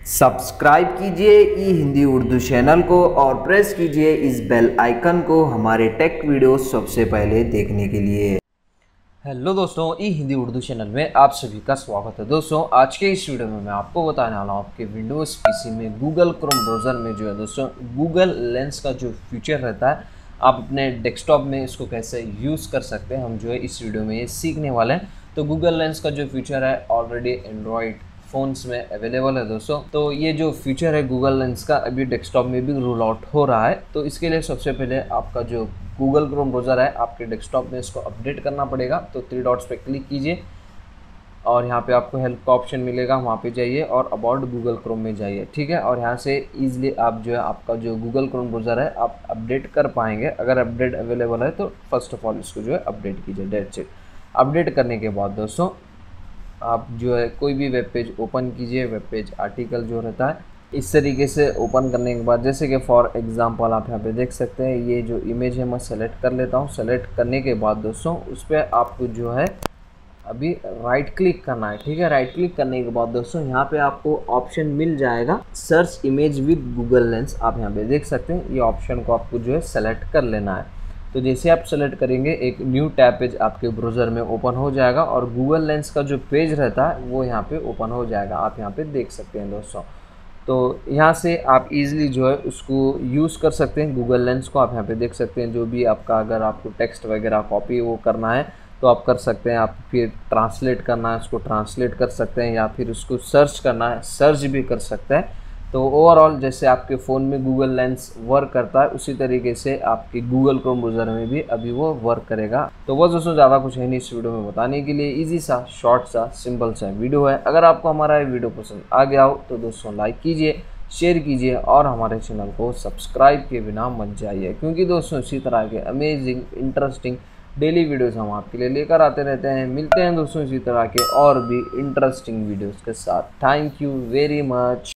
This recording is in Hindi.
सब्सक्राइब कीजिए ई हिंदी उर्दू चैनल को और प्रेस कीजिए इस बेल आइकन को हमारे टेक वीडियो सबसे पहले देखने के लिए। हेलो दोस्तों, ई हिंदी उर्दू चैनल में आप सभी का स्वागत है। दोस्तों आज के इस वीडियो में मैं आपको बताने वाला हूँ आपके विंडोज़ पीसी में गूगल क्रोम ब्राउज़र में जो है दोस्तों गूगल लेंस का जो फीचर रहता है आप अपने डेस्कटॉप में इसको कैसे यूज़ कर सकते हैं, हम जो है इस वीडियो में ये सीखने वाले हैं। तो गूगल लेंस का जो फीचर है ऑलरेडी एंड्रॉयड फ़ोन्स में अवेलेबल है दोस्तों। तो ये जो फीचर है गूगल लेंस का अभी डेस्कटॉप में भी रोल आउट हो रहा है। तो इसके लिए सबसे पहले आपका जो गूगल क्रोम ब्राउज़र है आपके डेस्कटॉप में इसको अपडेट करना पड़ेगा। तो 3 डॉट्स पे क्लिक कीजिए और यहाँ पे आपको हेल्प का ऑप्शन मिलेगा, वहाँ पे जाइए और अबाउट गूगल क्रोम में जाइए, ठीक है। और यहाँ से ईजिली आप जो है आपका जो गूगल क्रोम ब्राउज़र है आप अपडेट कर पाएंगे। अगर अपडेट अवेलेबल है तो फर्स्ट ऑफ ऑल इसको जो है अपडेट कीजिए, डेट्स इट। अपडेट करने के बाद दोस्तों आप जो है कोई भी वेब पेज ओपन कीजिए। वेब पेज आर्टिकल जो रहता है इस तरीके से ओपन करने के बाद जैसे कि फॉर एग्जांपल आप यहाँ पे देख सकते हैं ये जो इमेज है मैं सेलेक्ट कर लेता हूँ। सेलेक्ट करने के बाद दोस्तों उस पर आपको जो है अभी राइट क्लिक करना है, ठीक है। राइट क्लिक करने के बाद दोस्तों यहाँ पे आपको ऑप्शन मिल जाएगा search image with Google Lens. आप यहाँ पे देख सकते हैं ये ऑप्शन को आपको जो है सेलेक्ट कर लेना है। तो जैसे आप सेलेक्ट करेंगे एक न्यू टैब पेज आपके ब्राउज़र में ओपन हो जाएगा और गूगल लेंस का जो पेज रहता है वो यहाँ पे ओपन हो जाएगा। आप यहाँ पे देख सकते हैं दोस्तों। तो यहाँ से आप इजीली जो है उसको यूज़ कर सकते हैं गूगल लेंस को। आप यहाँ पे देख सकते हैं जो भी आपका अगर आपको टेक्स्ट वगैरह कॉपी वो करना है तो आप कर सकते हैं। आप फिर ट्रांसलेट करना है उसको ट्रांसलेट कर सकते हैं या फिर उसको सर्च करना है सर्च भी कर सकते हैं। तो ओवरऑल जैसे आपके फ़ोन में गूगल लेंस वर्क करता है उसी तरीके से आपके गूगल क्रोम ब्राउज़र में भी अभी वो वर्क करेगा। तो बस दोस्तों ज़्यादा कुछ है नहीं इस वीडियो में बताने के लिए, इजी सा शॉर्ट सा सिंपल सा वीडियो है। अगर आपको हमारा ये वीडियो पसंद आ गया हो तो दोस्तों लाइक कीजिए, शेयर कीजिए और हमारे चैनल को सब्सक्राइब किए बिना मत जाइए, क्योंकि दोस्तों इसी तरह के अमेजिंग इंटरेस्टिंग डेली वीडियोस हम आपके लिए लेकर आते रहते हैं। मिलते हैं दोस्तों इसी तरह के और भी इंटरेस्टिंग वीडियोस के साथ। Thank you very much.